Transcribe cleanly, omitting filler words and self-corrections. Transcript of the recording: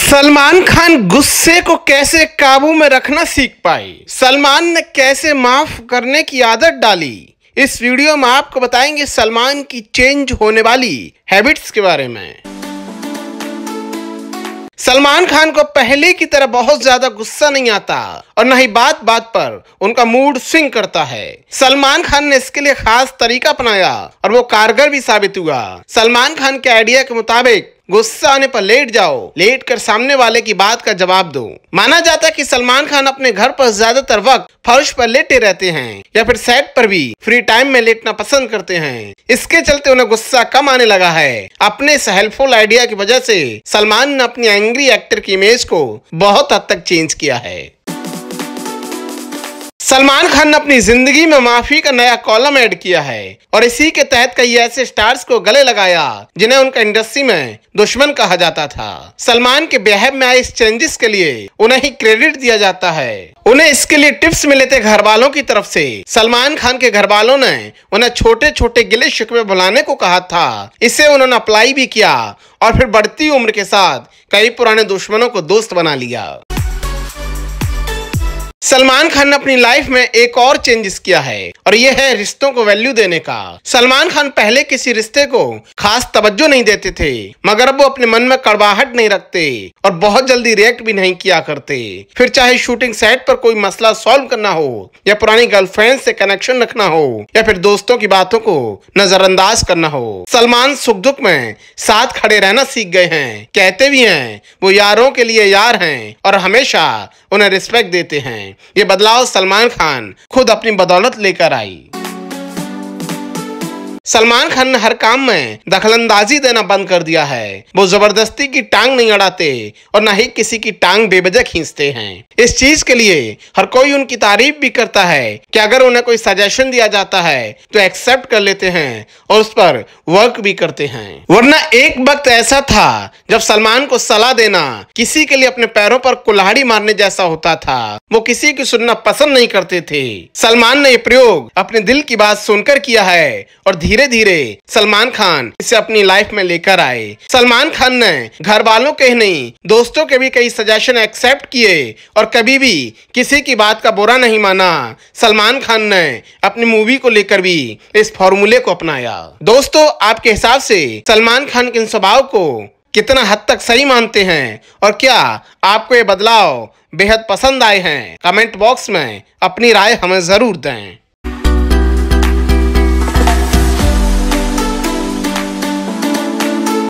सलमान खान गुस्से को कैसे काबू में रखना सीख पाए, सलमान ने कैसे माफ करने की आदत डाली। इस वीडियो में आपको बताएंगे सलमान की चेंज होने वाली हैबिट्स के बारे में। सलमान खान को पहले की तरह बहुत ज्यादा गुस्सा नहीं आता और न ही बात बात पर उनका मूड स्विंग करता है। सलमान खान ने इसके लिए खास तरीका अपनाया और वो कारगर भी साबित हुआ। सलमान खान के आइडिया के मुताबिक गुस्सा आने पर लेट जाओ, लेट कर सामने वाले की बात का जवाब दो। माना जाता है कि सलमान खान अपने घर पर ज्यादातर वक्त फर्श पर लेटे रहते हैं या फिर सेट पर भी फ्री टाइम में लेटना पसंद करते हैं। इसके चलते उन्हें गुस्सा कम आने लगा है। अपने इस हेल्पफुल आइडिया की वजह से सलमान ने अपनी एंग्री एक्टर की इमेज को बहुत हद तक चेंज किया है। सलमान खान ने अपनी जिंदगी में माफी का नया कॉलम ऐड किया है और इसी के तहत कई ऐसे स्टार्स को गले लगाया जिन्हें उनका इंडस्ट्री में दुश्मन कहा जाता था। सलमान के बिहेव में आए इस चेंजेस के लिए उन्हें ही क्रेडिट दिया जाता है। उन्हें इसके लिए टिप्स मिले थे घर वालों की तरफ से। सलमान खान के घर वालों ने उन्हें छोटे छोटे गिले शिकवे भुलाने को कहा था। इसे उन्होंने अप्लाई भी किया और फिर बढ़ती उम्र के साथ कई पुराने दुश्मनों को दोस्त बना लिया। सलमान खान ने अपनी लाइफ में एक और चेंजेस किया है और यह है रिश्तों को वैल्यू देने का। सलमान खान पहले किसी रिश्ते को खास तवज्जो नहीं देते थे, मगर अब वो अपने मन में कड़वाहट नहीं रखते और बहुत जल्दी रिएक्ट भी नहीं किया करते। फिर चाहे शूटिंग सेट पर कोई मसला सॉल्व करना हो या पुरानी गर्लफ्रेंड से कनेक्शन रखना हो या फिर दोस्तों की बातों को नजरअंदाज करना हो, सलमान सुख दुख में साथ खड़े रहना सीख गए हैं। कहते भी हैं वो यारों के लिए यार हैं और हमेशा उन्हें रिस्पेक्ट देते हैं। ये बदलाव सलमान खान खुद अपनी बदौलत लेकर आई। सलमान खान ने हर काम में दखलंदाजी देना बंद कर दिया है। वो जबरदस्ती की टांग नहीं अड़ाते और न ही किसी की टांग बेवजह खींचते हैं। इस चीज के लिए हर कोई उनकी तारीफ भी करता है कि अगर उन्हें कोई सजेशन दिया जाता है तो एक्सेप्ट कर लेते हैं और उस पर वर्क भी करते हैं। वरना एक वक्त ऐसा था जब सलमान को सलाह देना किसी के लिए अपने पैरों पर कुल्हाड़ी मारने जैसा होता था। वो किसी की सुनना पसंद नहीं करते थे। सलमान ने यह प्रयोग अपने दिल की बात सुनकर किया है और धीरे धीरे सलमान खान इसे अपनी लाइफ में लेकर आए। सलमान खान ने घर वालों के ही नहीं दोस्तों के भी कई सजेशन एक्सेप्ट किए और कभी भी किसी की बात का बुरा नहीं माना। सलमान खान ने अपनी मूवी को लेकर भी इस फॉर्मूले को अपनाया। दोस्तों, आपके हिसाब से सलमान खान के इन स्वभाव को कितना हद तक सही मानते हैं और क्या आपको ये बदलाव बेहद पसंद आए हैं? कमेंट बॉक्स में अपनी राय हमें जरूर दें।